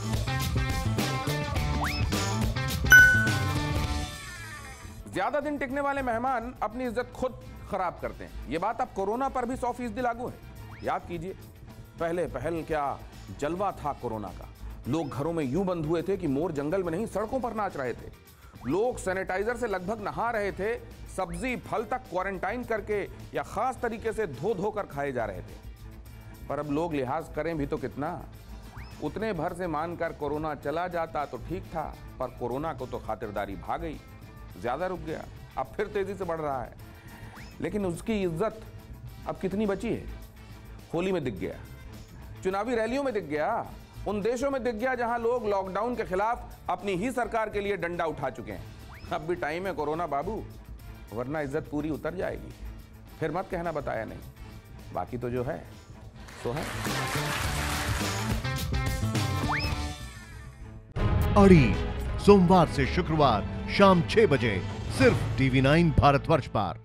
ज्यादा दिन टिकने वाले मेहमान अपनी इज्जत खुद खराब करते हैं। ये बात अब कोरोना पर भी 100% लागू है। याद कीजिए, पहले पहल क्या जलवा था कोरोना का। लोग घरों में यूं बंद हुए थे कि मोर जंगल में नहीं सड़कों पर नाच रहे थे। लोग सैनिटाइजर से लगभग नहा रहे थे। सब्जी फल तक क्वारंटाइन करके या खास तरीके से धो धो कर खाए जा रहे थे। पर अब लोग लिहाज करें भी तो कितना। उतने भर से मानकर कोरोना चला जाता तो ठीक था, पर कोरोना को तो खातिरदारी भाग गई, ज्यादा रुक गया, अब फिर तेजी से बढ़ रहा है। लेकिन उसकी इज्जत अब कितनी बची है? होली में दिख गया, चुनावी रैलियों में दिख गया, उन देशों में दिख गया जहां लोग लॉकडाउन के खिलाफ अपनी ही सरकार के लिए डंडा उठा चुके हैं। अब भी टाइम है कोरोना बाबू, वरना इज्जत पूरी उतर जाएगी। फिर मत कहना बताया नहीं, बाकी तो जो है सो है। अड़ी सोमवार से शुक्रवार शाम 6 बजे सिर्फ TV9 भारतवर्ष पर।